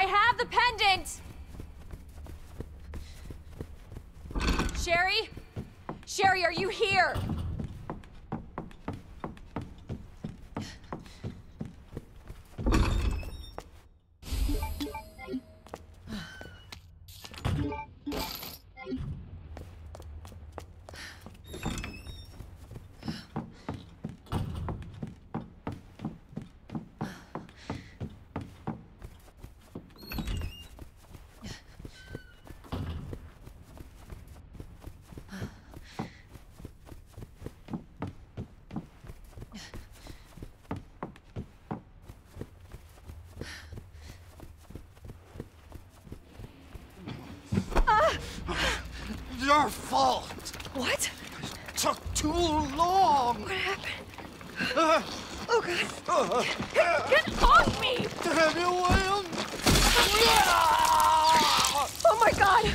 I have the pendant! Sherry? Sherry, are you here? Your fault! What? It took too long! What happened? Oh, God. Get off me! Daniel Williams! Oh, my God!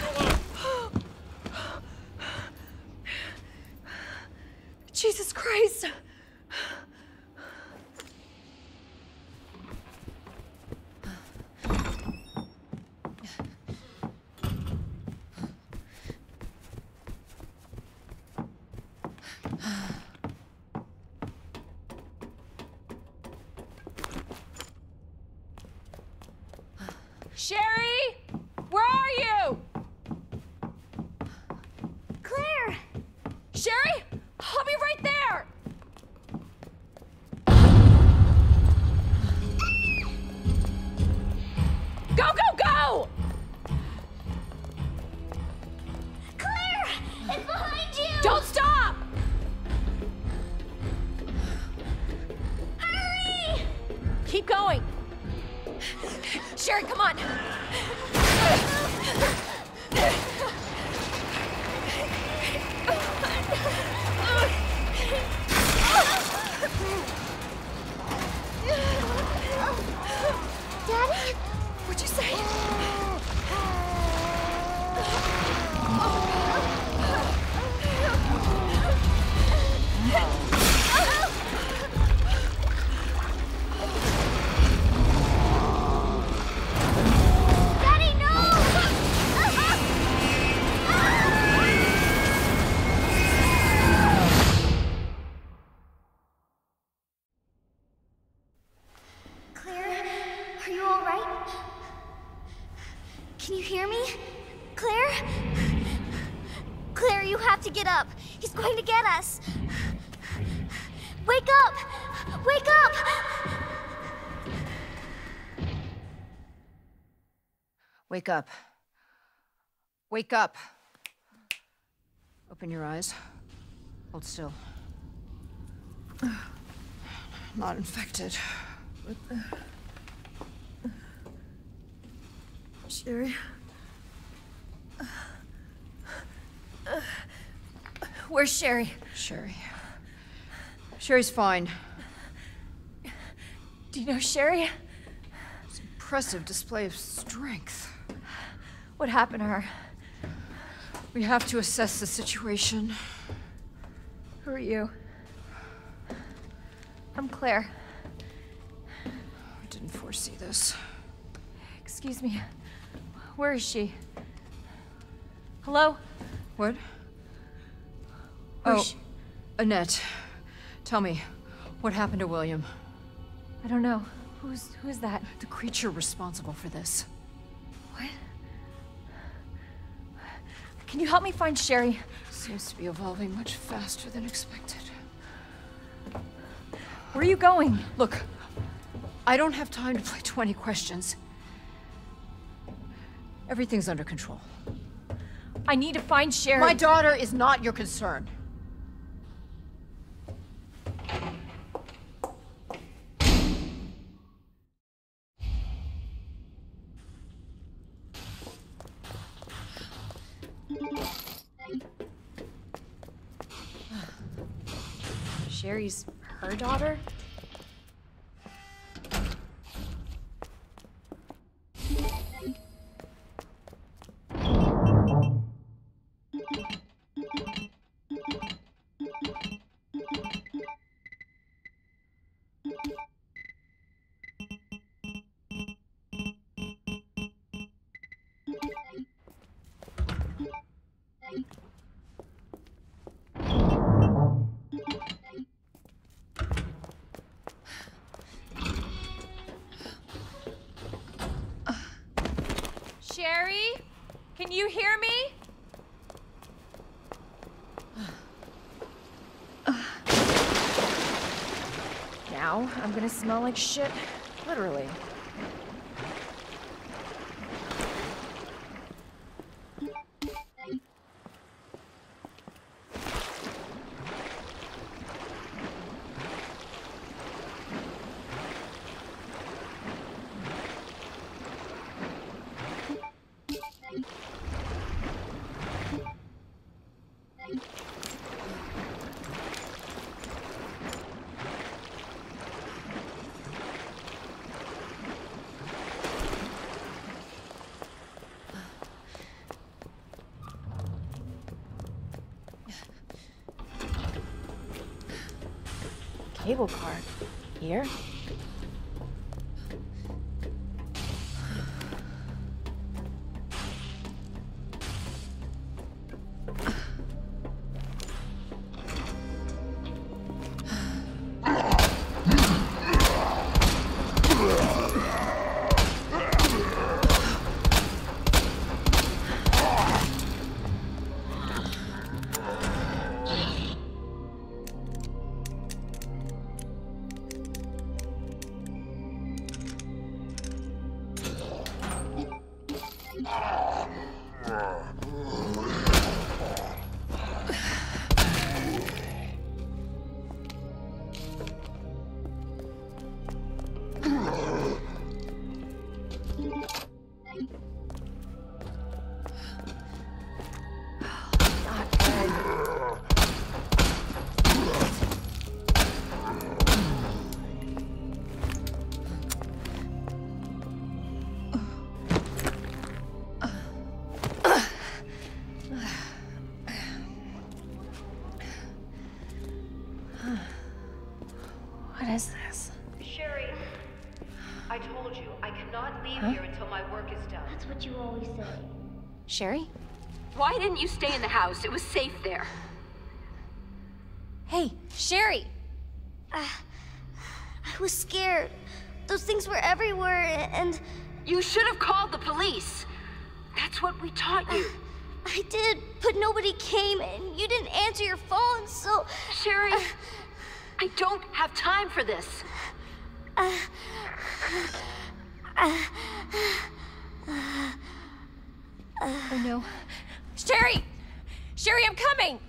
Jesus Christ! Sherry? Where are you? Claire! Sherry? I'll be right there! Go, go, go! Claire! It's behind you! Don't stop! Hurry! Keep going. Sherry, come on. Daddy? What'd you say? Daddy, no! Claire, are you all right? Can you hear me? Claire? Claire, you have to get up. He's going to get us. Wake up! Wake up! Wake up. Wake up. Open your eyes. Hold still. Not infected. Sherry? Where's Sherry? Sherry's fine. Do you know Sherry? It's an impressive display of strength. What happened to her? We have to assess the situation. Who are you? I'm Claire. I didn't foresee this. Excuse me. Where is she? Hello? What? Where's Oh, she? Annette. Tell me, what happened to William? I don't know. Who is that? The creature responsible for this. What? Can you help me find Sherry? Seems to be evolving much faster than expected. Where are you going? Look, I don't have time to play 20 questions. Everything's under control. I need to find Sherry. My daughter is not your concern. Sherry's her daughter? Sherry? Can you hear me? Now I'm gonna smell like shit. Literally. Cable car. Here? What is this? Sherry, I told you, I cannot leave here until my work is done. That's what you always say. Sherry? Why didn't you stay in the house? It was safe there. Hey, Sherry! I was scared. Those things were everywhere, and... You should have called the police. That's what we taught you. I did, but nobody came, and you didn't answer your phone, so... Sherry, I don't have time for this. Oh no. Sherry! Sherry, I'm coming!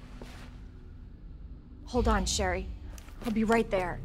Hold on, Sherry. I'll be right there.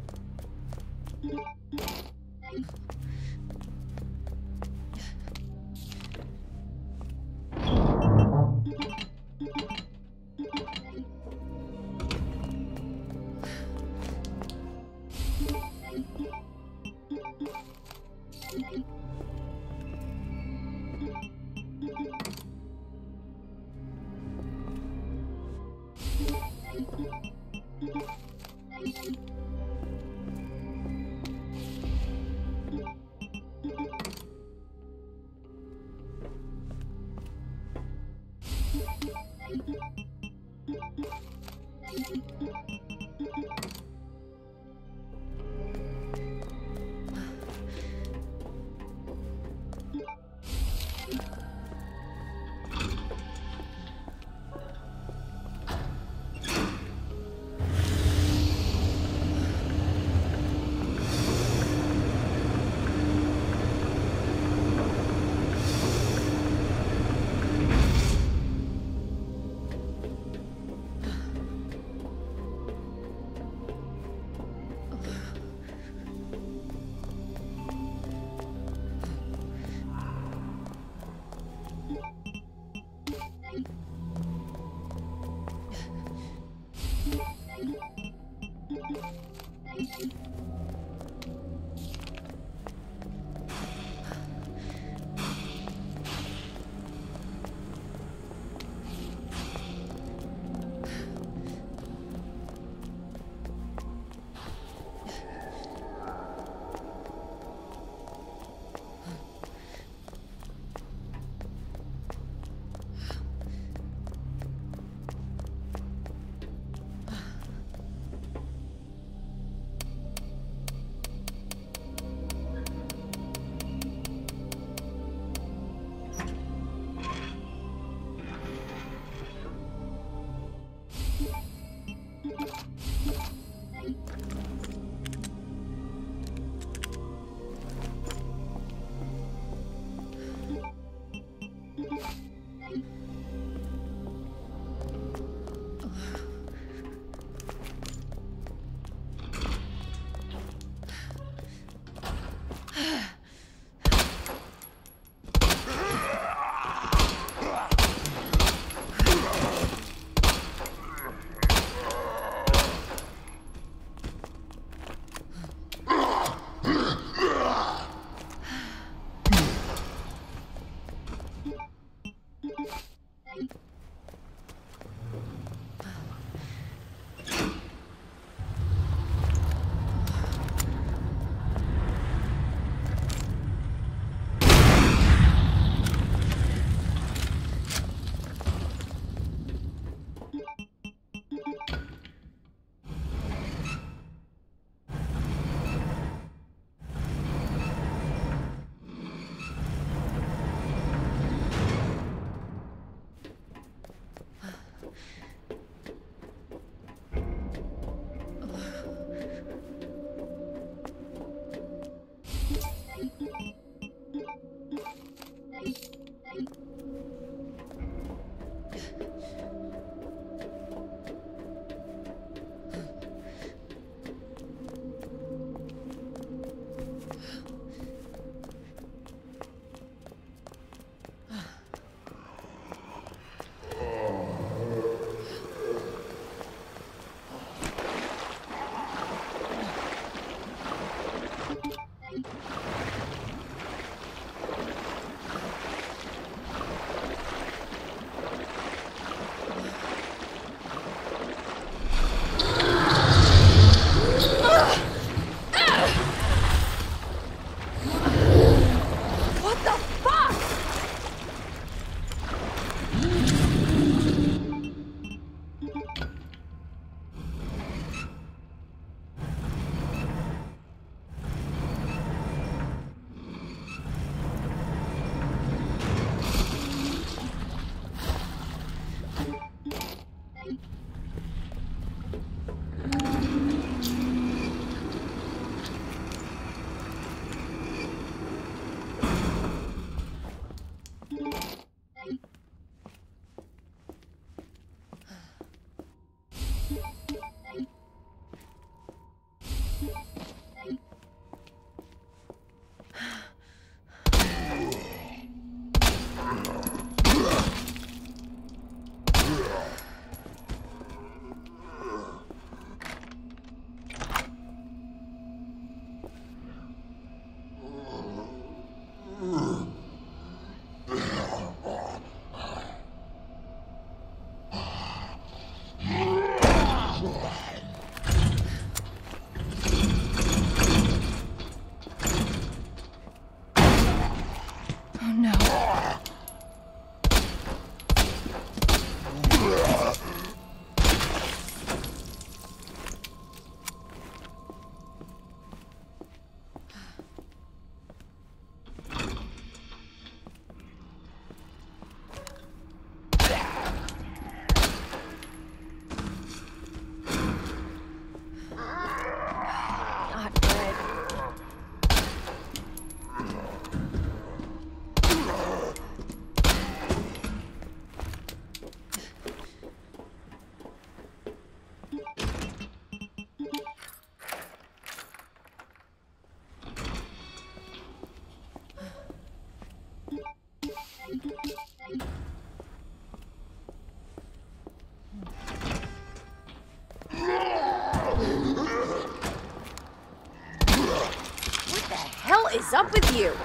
is up with you?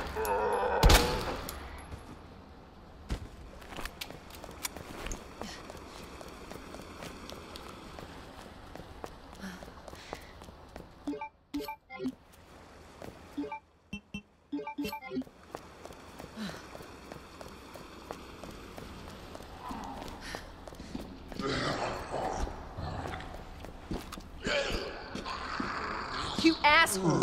You asshole!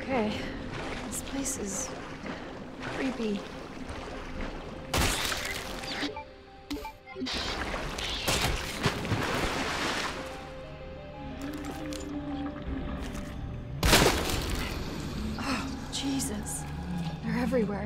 Okay. This place is creepy. Oh, Jesus. They're everywhere.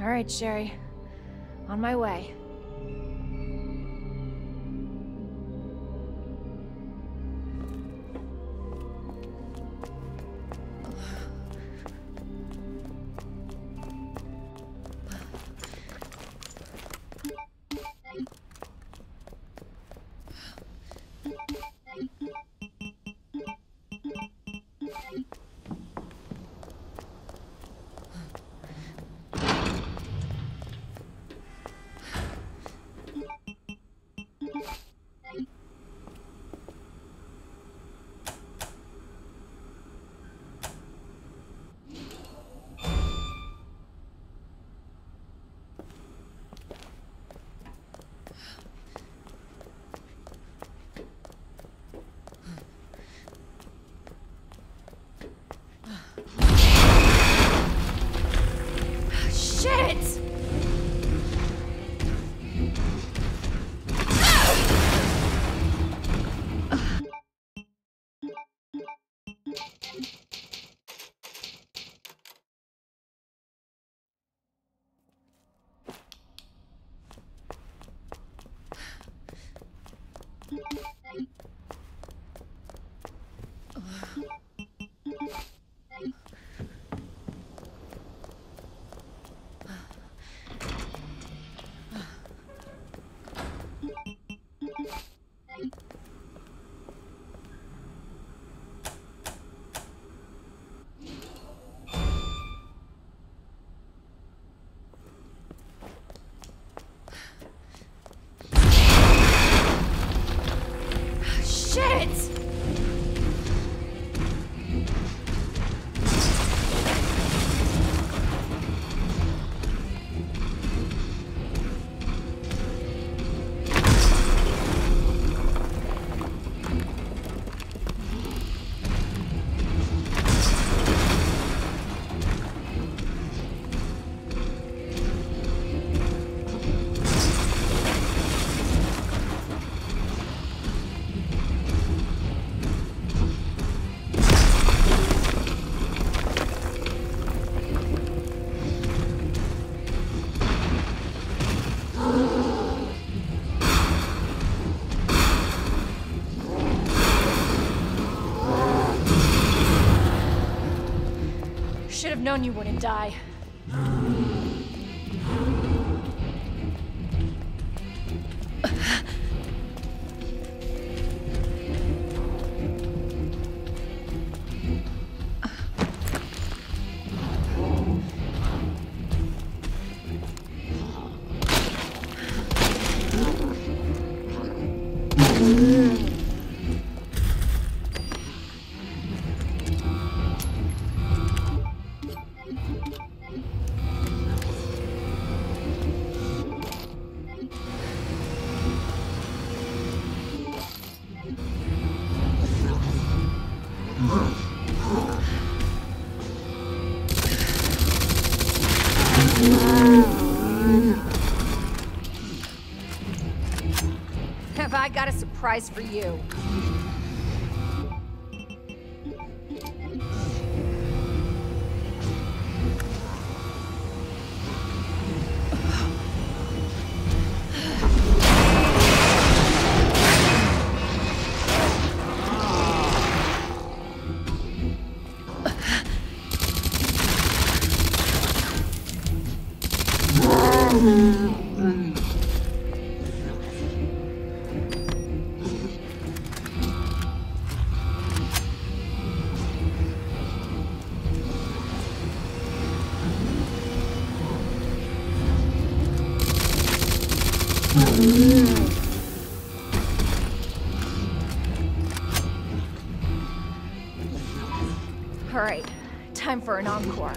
All right, Sherry. On my way. Shit! Shit! Should have known you wouldn't die. Have I got a surprise for you? All right, time for an encore.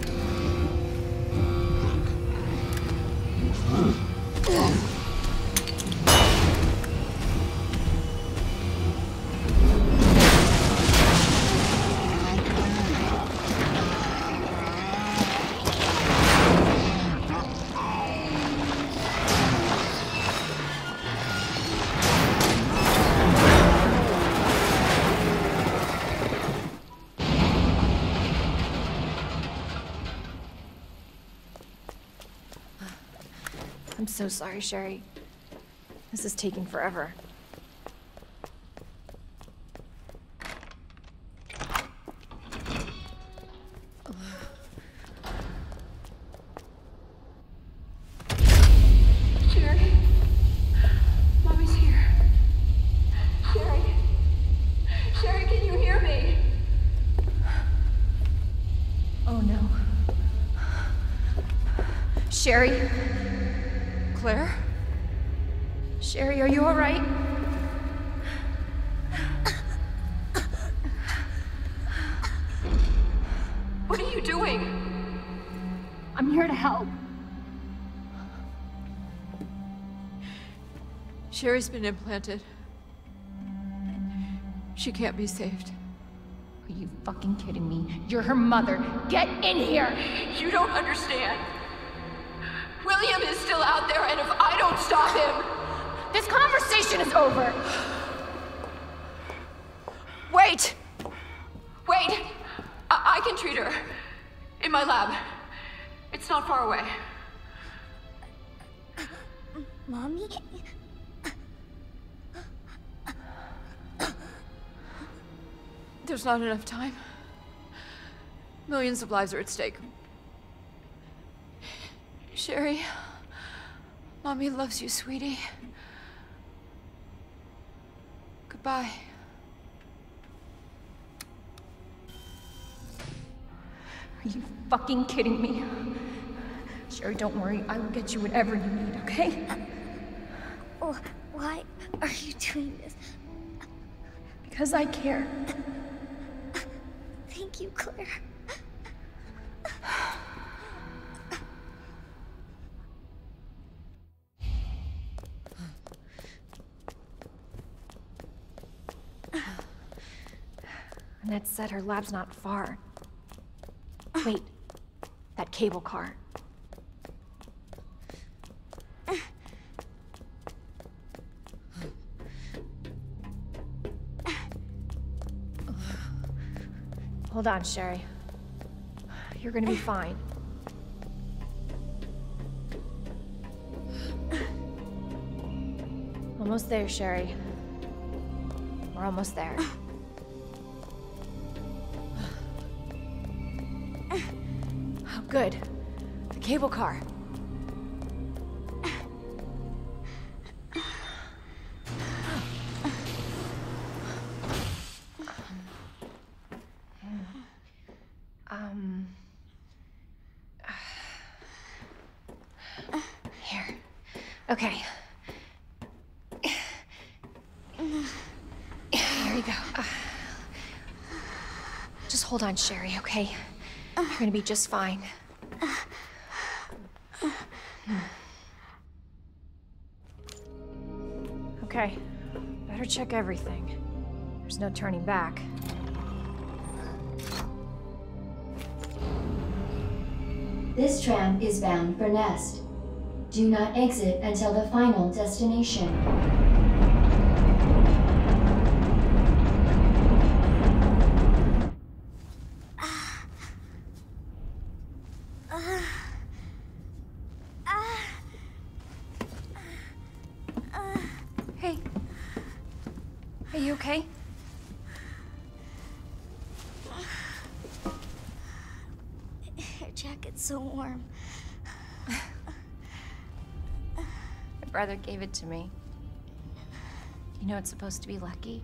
I'm so sorry, Sherry. This is taking forever. Sherry? Mommy's here. Sherry? Sherry, can you hear me? Oh no. Sherry? Claire? Sherry, are you all right? What are you doing? I'm here to help. Sherry's been implanted. She can't be saved. Are you fucking kidding me? You're her mother. Get in here! You don't understand. William is still out there, and if I don't stop him... This conversation is over! Wait! Wait! I can treat her. In my lab. It's not far away. Mommy? There's not enough time. Millions of lives are at stake. Sherry, Mommy loves you, sweetie. Goodbye. Are you fucking kidding me? Sherry, don't worry. I will get you whatever you need, okay? Oh, why are you doing this? Because I care. Thank you, Claire. Annette said her lab's not far. Wait, that cable car. Hold on, Sherry. You're gonna be fine. Almost there, Sherry. We're almost there. Oh, good. The cable car. Here. Okay. Here you go. Just hold on, Sherry, okay? You're gonna be just fine. Okay. Better check everything. There's no turning back. This tram is bound for Nest. Do not exit until the final destination. Hey. Are you okay? Your jacket's so warm. My brother gave it to me. You know it's supposed to be lucky.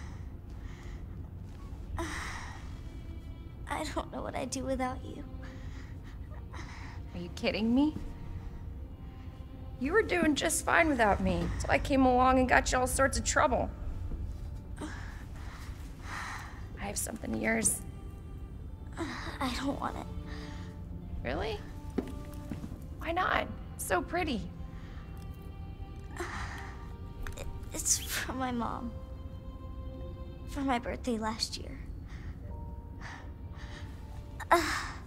I don't know what I'd do without you. Are you kidding me? You were doing just fine without me, so I came along and got you all sorts of trouble. I have something of yours. I don't want it. Really? Why not? It's so pretty. It's from my mom. For my birthday last year. All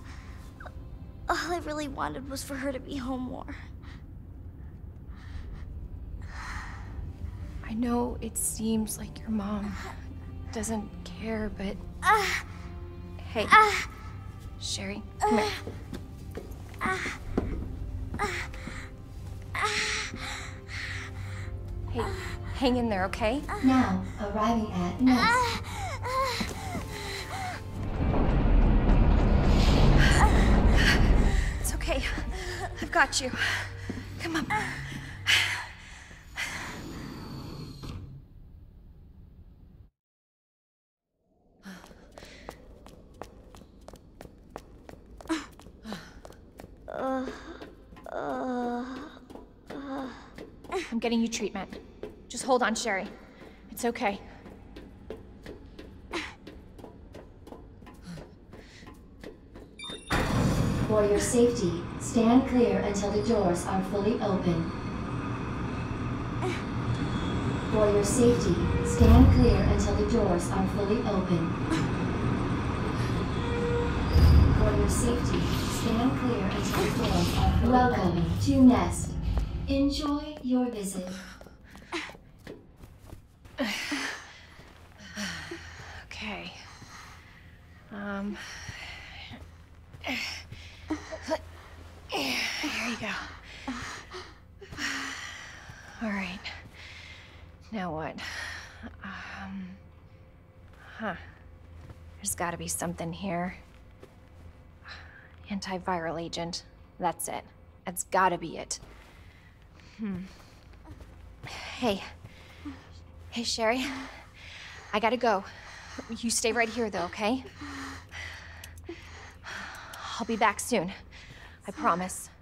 I really wanted was for her to be home more. I know it seems like your mom doesn't care, but... Hey, Sherry, come here. Hang in there, okay? Now, arriving at Nest. It's okay. I've got you. Come on. I'm getting you treatment. Just hold on, Sherry. It's okay. For your safety, stand clear until the doors are fully open. For your safety, stand clear until the doors are fully open. For your safety, stand clear until the doors are fully open. Welcome to Nest. Enjoy your visit. Okay. Here you go. All right. Now what? There's gotta be something here. Antiviral agent. That's it. That's gotta be it. Hey. Hey, Sherry. I gotta go. You stay right here, though, okay? I'll be back soon. I promise.